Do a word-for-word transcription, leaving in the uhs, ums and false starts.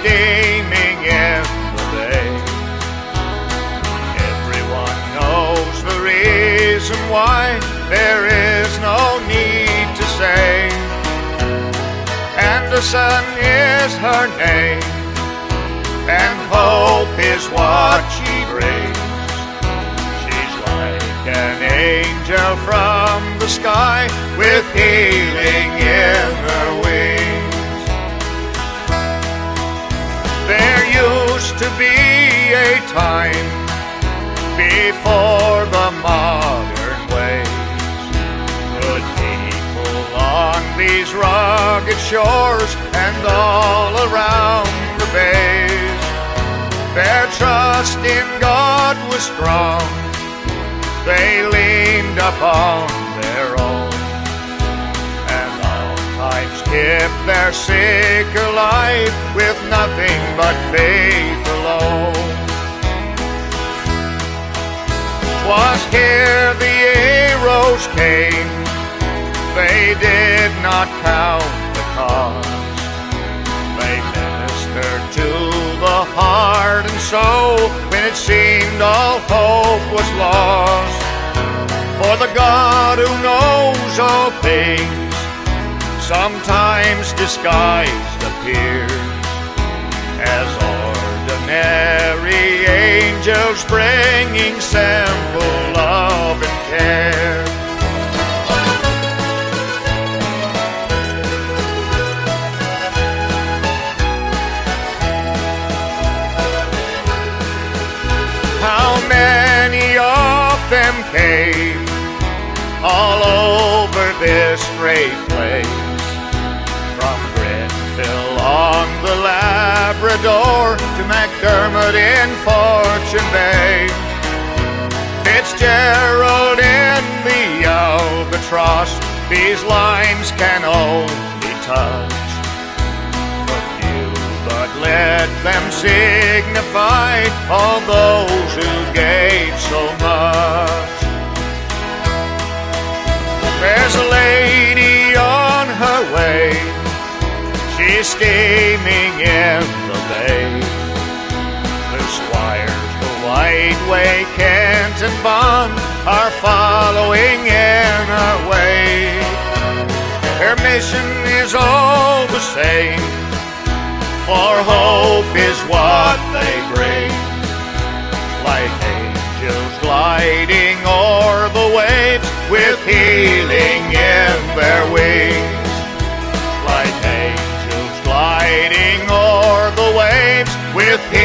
steaming in the bay. Everyone knows the reason why, there is no need to say. Anderson is her name, and hope is what she brings. She's like an angel from the sky, with healing in her wings. There used to be a time before the modern ways. Good people on these rugged shores and all around the bays, their trust in God was strong. They leaned upon their own, and all times kept their sick alive with nothing but faith alone. 'Twas here the arrows came, they did not count the cost. They ministered to the heart and soul when it seemed all hope was lost. For the God who knows all things sometimes disguised appears as ordinary angels, bringing simple love and care. How many of them came all over this great place, from Grenfell on the Labrador to McDermott in Fortune Bay, Fitzgerald in the Albatross. These lines can only touch but let them signify all those who gave so much. There's a lady on her way, she's steaming in the bay. The Squires, the Whiteway, Kent and Bond are following in her way. Their mission is all the same, for hope is what they bring. Like angels gliding o'er the waves, with healing in their wings. Like angels gliding o'er the waves, with healing